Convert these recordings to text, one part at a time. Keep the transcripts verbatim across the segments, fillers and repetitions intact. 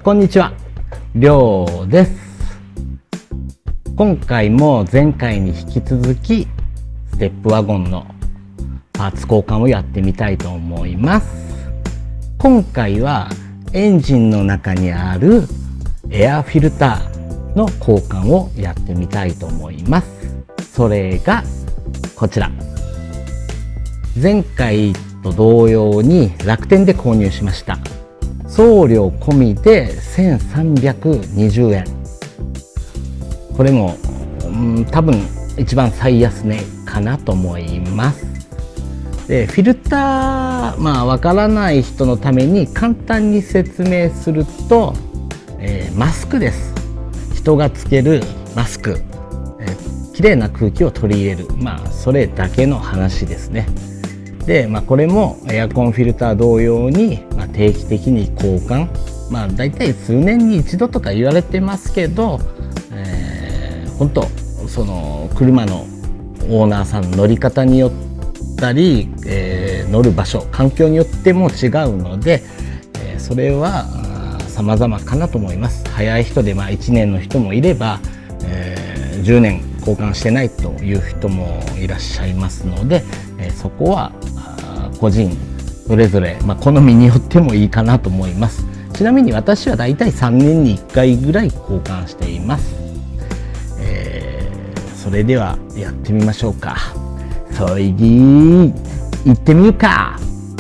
こんにちは、りょうです。今回も前回に引き続きステップワゴンのパーツ交換をやってみたいと思います。今回はエンジンの中にあるエアフィルターの交換をやってみたいと思います。それがこちら。前回と同様に楽天で購入しました。送料込みでせんさんびゃくにじゅうえん。これも、うん、多分一番最安値かなと思います。でフィルター、まあわからない人のために簡単に説明すると、えー、マスクです。人がつけるマスク、えー、きれいな空気を取り入れる、まあそれだけの話ですね。で、まあ、これもエアコンフィルター同様に、まあ、定期的に交換、まあだいたい数年に一度とか言われてますけど、えー、本当その車のオーナーさんの乗り方によったり、えー、乗る場所環境によっても違うので、えー、それは様々かなと思います。早い人でまあいちねんの人もいれば、えー、じゅうねん交換してないという人もいらっしゃいますので、えー、そこは個人それぞれ、まあ、好みによってもいいかなと思います。ちなみに私はだいたいさんねんにいっかいぐらい交換しています。えー、それではやってみましょうか。そいぎー行ってみるか。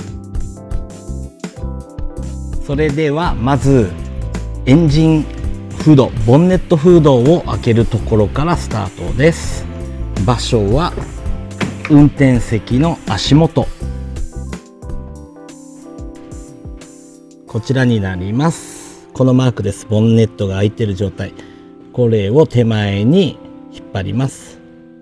それではまずエンジンフードボンネットフードを開けるところからスタートです。場所は運転席の足元、こちらになります。このマークです。ボンネットが開いている状態、これを手前に引っ張ります。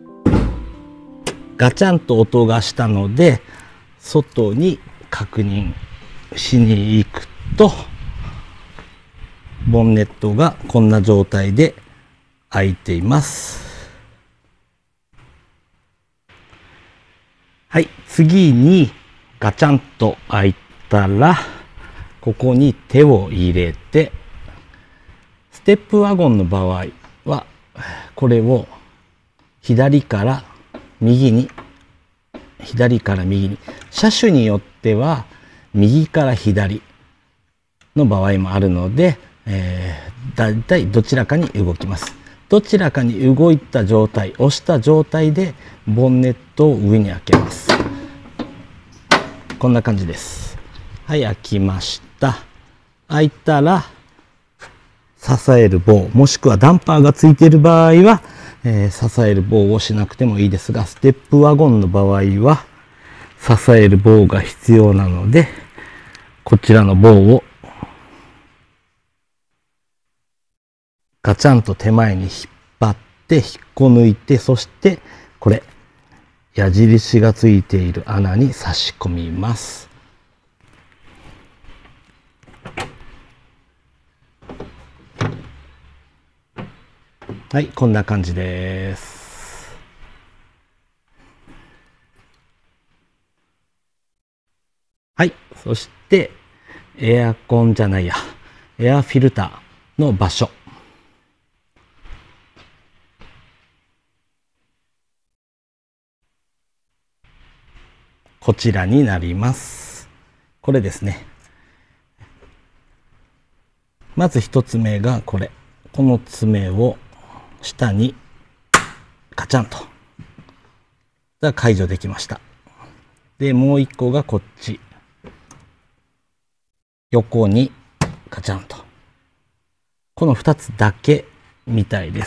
ガチャンと音がしたので外に確認しに行くと、ボンネットがこんな状態で開いています。はい、次にガチャンと開いたらここに手を入れて、ステップワゴンの場合はこれを左から右に左から右に、車種によっては右から左の場合もあるので、えー、だいたいどちらかに動きます。どちらかに動いた状態、押した状態でボンネットを上に開けます。こんな感じです。はい、開きました。開いたら支える棒、もしくはダンパーがついている場合は、えー、支える棒をしなくてもいいですが、ステップワゴンの場合は支える棒が必要なので、こちらの棒をガチャンと手前に引っ張って引っこ抜いて、そしてこれ矢印がついている穴に差し込みます。はい、こんな感じです。はい、そしてエアコンじゃないや、エアフィルターの場所。こちらになります。これですね。まず一つ目がこれ。この爪を下にカチャンと。が解除できました。で、もう一個がこっち。横にカチャンと。この二つだけみたいです。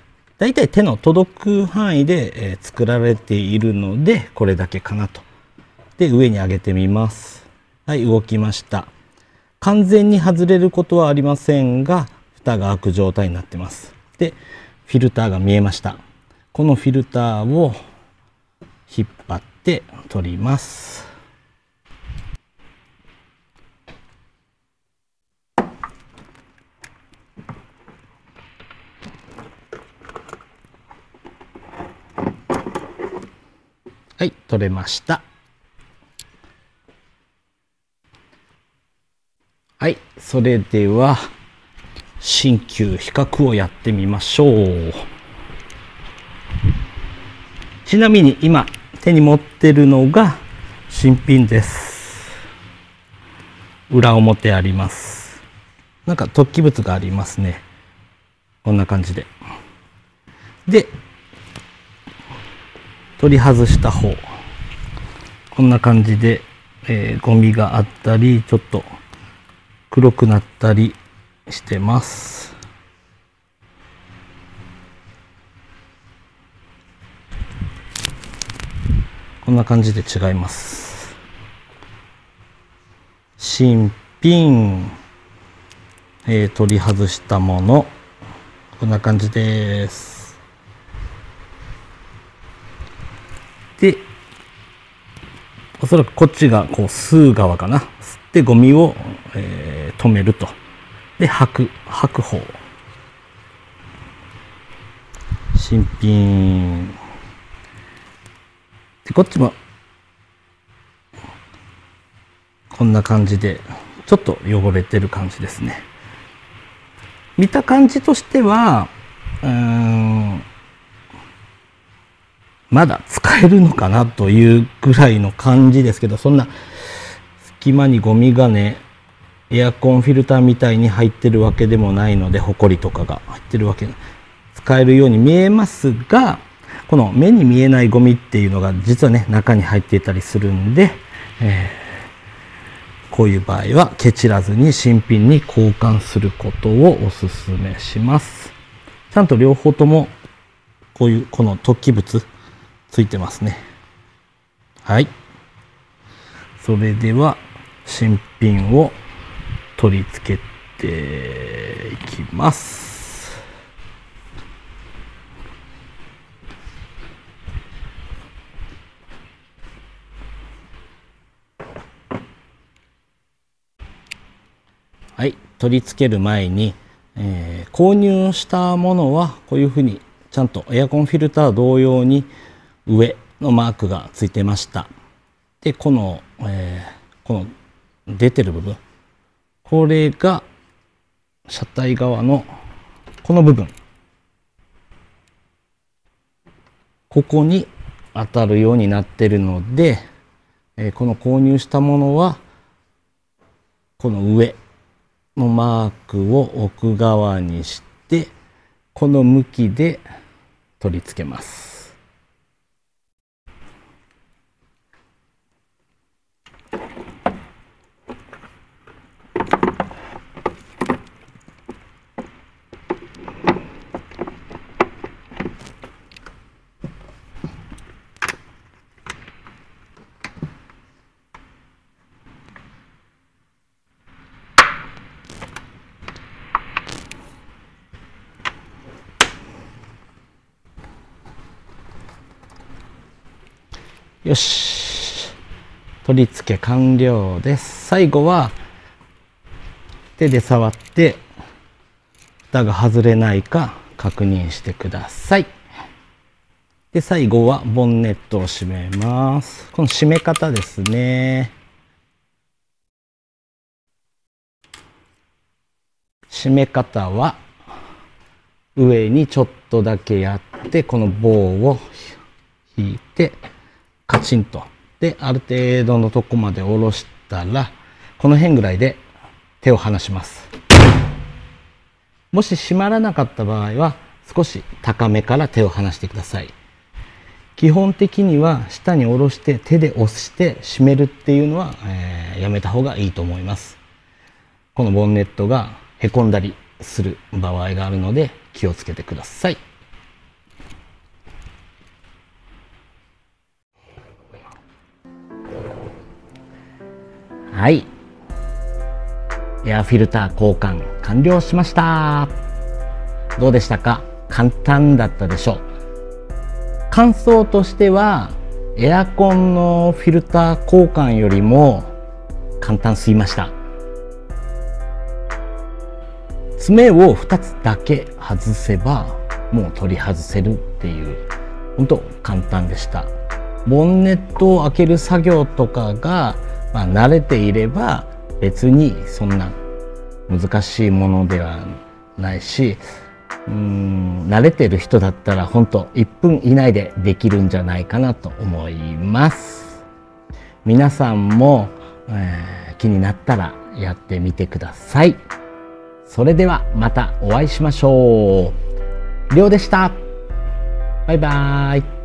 だいたい手の届く範囲で、えー、作られているので、これだけかなと。で、上に上げてみます。はい、動きました。完全に外れることはありませんが、蓋が開く状態になってます。で、フィルターが見えました。このフィルターを引っ張って取ります。はい、取れました。はい、それでは新旧比較をやってみましょう。ちなみに今手に持ってるのが新品です。裏表あります。なんか突起物がありますね。こんな感じで。で、取り外した方、こんな感じで、えー、ゴミがあったり、ちょっと黒くなったりしてます。こんな感じで違います。新品、えー、取り外したもの、こんな感じです。で、おそらくこっちがこう吸う側かな。吸ってゴミを、えー、止めると。で、吐く、吐く方。新品。で、こっちもこんな感じでちょっと汚れてる感じですね。見た感じとしてはうーんまだ使えるのかなというぐらいの感じですけど、そんな隙間にゴミがね、エアコンフィルターみたいに入ってるわけでもないので、ホコリとかが入ってるわけで使えるように見えますが、この目に見えないゴミっていうのが実はね中に入っていたりするんで、えー、こういう場合はケチらずに新品に交換することをおすすめします。ちゃんと両方ともこういうこの突起物ついてますね。はい、それでは新品を取り付けていきます。はい、取り付ける前に、えー、購入したものはこういうふうにちゃんとエアコンフィルター同様に上のマークがついてました。で、この、えー、この出てる部分、これが車体側のこの部分、ここに当たるようになってるので、えー、この購入したものはこの上のマークを奥側にして、この向きで取り付けます。よし、取り付け完了です。最後は手で触って蓋が外れないか確認してください。で、最後はボンネットを閉めます。この閉め方ですね。閉め方は上にちょっとだけやって、この棒を引いてカチンと、である程度のとこまで下ろしたら、この辺ぐらいで手を離します。もし閉まらなかった場合は少し高めから手を離してください。基本的には下に下ろして手で押して閉めるっていうのは、えー、やめた方がいいと思います。このボンネットがへこんだりする場合があるので気をつけてください。はい、エアフィルター交換完了しました。どうでしたか？簡単だったでしょう。感想としてはエアコンのフィルター交換よりも簡単すぎました。爪をふたつだけ外せばもう取り外せるっていう、本当簡単でした。ボンネットを開ける作業とかが、まあ、慣れていれば別にそんな難しいものではないし、うーん慣れてる人だったら本当いっぷん以内でできるんじゃないかなと思います。皆さんも、えー、気になったらやってみてください。それではまたお会いしましょう。りょうでした。バイバーイ。